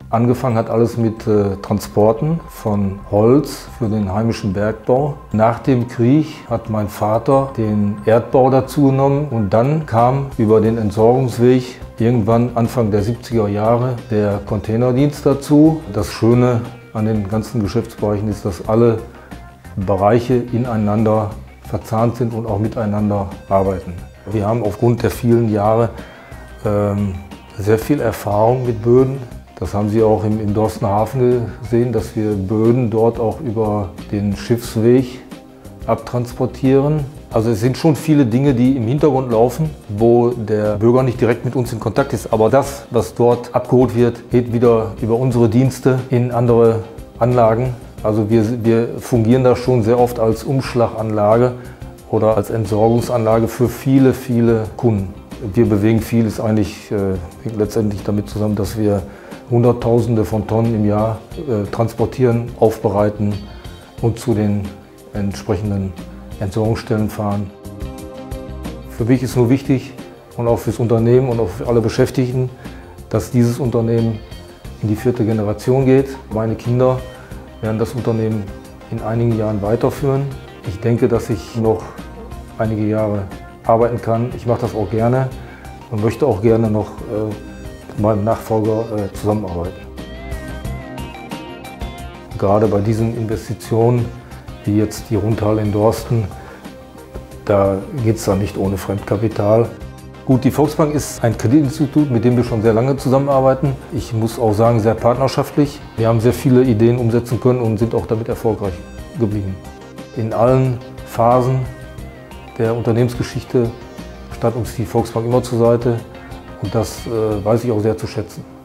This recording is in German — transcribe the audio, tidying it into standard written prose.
Angefangen hat alles mit Transporten von Holz für den heimischen Bergbau. Nach dem Krieg hat mein Vater den Erdbau dazu genommen und dann kam über den Entsorgungsweg irgendwann Anfang der 70er Jahre der Containerdienst dazu. Das Schöne an den ganzen Geschäftsbereichen ist, dass alle Bereiche ineinander verzahnt sind und auch miteinander arbeiten. Wir haben aufgrund der vielen Jahre sehr viel Erfahrung mit Böden. Das haben Sie auch im Dorstener Hafen gesehen, dass wir Böden dort auch über den Schiffsweg abtransportieren. Also es sind schon viele Dinge, die im Hintergrund laufen, wo der Bürger nicht direkt mit uns in Kontakt ist. Aber das, was dort abgeholt wird, geht wieder über unsere Dienste in andere Anlagen. Also wir fungieren da schon sehr oft als Umschlaganlage oder als Entsorgungsanlage für viele, viele Kunden. Wir bewegen vieles eigentlich letztendlich damit zusammen, dass wir Hunderttausende von Tonnen im Jahr transportieren, aufbereiten und zu den entsprechenden Entsorgungsstellen fahren. Für mich ist nur wichtig und auch fürs Unternehmen und auch für alle Beschäftigten, dass dieses Unternehmen in die 4. Generation geht. Meine Kinder werden das Unternehmen in einigen Jahren weiterführen. Ich denke, dass ich noch einige Jahre arbeiten kann. Ich mache das auch gerne und möchte auch gerne noch mit meinem Nachfolger zusammenarbeiten. Gerade bei diesen Investitionen, wie jetzt die Rundhalle in Dorsten, da geht es dann nicht ohne Fremdkapital. Gut, die Volksbank ist ein Kreditinstitut, mit dem wir schon sehr lange zusammenarbeiten. Ich muss auch sagen, sehr partnerschaftlich. Wir haben sehr viele Ideen umsetzen können und sind auch damit erfolgreich geblieben. In allen Phasen der Unternehmensgeschichte stand uns die Volksbank immer zur Seite und das weiß ich auch sehr zu schätzen.